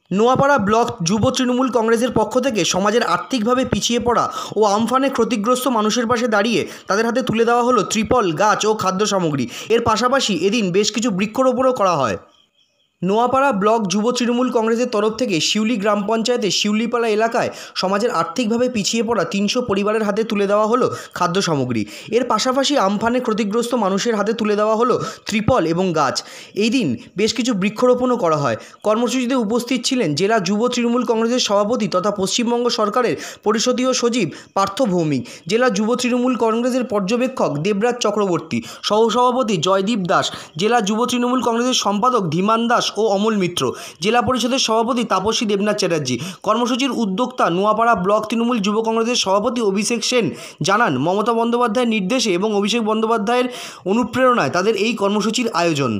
Noapara block যুব তৃণমূল কংগ্রেসের পক্ষ থেকে সমাজের আর্থিকভাবে পিছিয়ে পড়া ও আমফানে ক্ষতিগ্রস্ত মানুষের পাশে দাঁড়িয়ে তাদের হাতে তুলে দেওয়া হলো ত্রিপল, গাছ ও খাদ্য সামগ্রী। এর পাশাপাশি এদিন বেশ কিছু বৃক্ষরোপণও করা হয়। নোয়াপাড়া ব্লক যুব তৃণমূল কংগ্রেসের তরফ থেকে শিউলি গ্রাম পঞ্চায়েতের শিউলিপাড়া এলাকায় সমাজের আর্থিকভাবে পিছিয়ে পড়া ৩০০ পরিবারের হাতে তুলে দেওয়া হলো খাদ্য সামগ্রী। এর পাশাপাশি আমফানে ক্ষতিগ্রস্ত মানুষের হাতে তুলে দেওয়া হলো ত্রিপল এবং গাছ। এই দিন বেশ কিছু বৃক্ষরোপণও করা হয়। কর্মসূচিতে উপস্থিত ছিলেন জেলা যুব তৃণমূল কংগ্রেসের সভাপতি তথা পশ্চিমবঙ্গ সরকারের পরিষদীয় সচিব পার্থ ভৌমিক, জেলা যুব তৃণমূল কংগ্রেসের পর্যবেক্ষক দেবরাজ চক্রবর্তী, সহসভাপতি জয়দীপ দাস, জেলা যুব তৃণমূল কংগ্রেসের সম্পাদক ধীমান দাস ও অমল মিত্র, জেলা পরিষদের সভাপতি তাপসী দেবনাথ চ্যাটার্জি। কর্মসূচির উদ্যোক্তা নোয়াপাড়া ব্লক তৃণমূল যুব কংগ্রেসের সভাপতি অভিষেক সেন জানান, মমতা বন্দ্যোপাধ্যায়ের নির্দেশে এবং অভিষেক বন্দ্যোপাধ্যায়ের অনুপ্রেরণায় তাদের এই কর্মসূচির আয়োজন।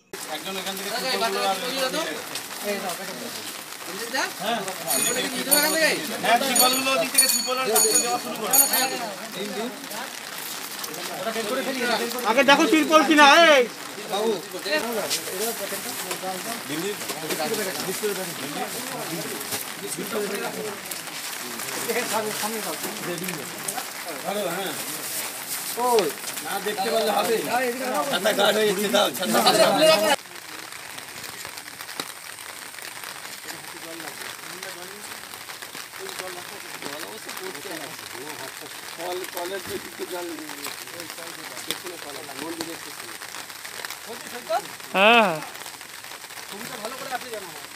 আগে দেখো ত্রিপল কিনা বাবু দেখতে পারলে হবে। হ্যাঁ, ছবিটা ভালো করে আপনি জানাবো।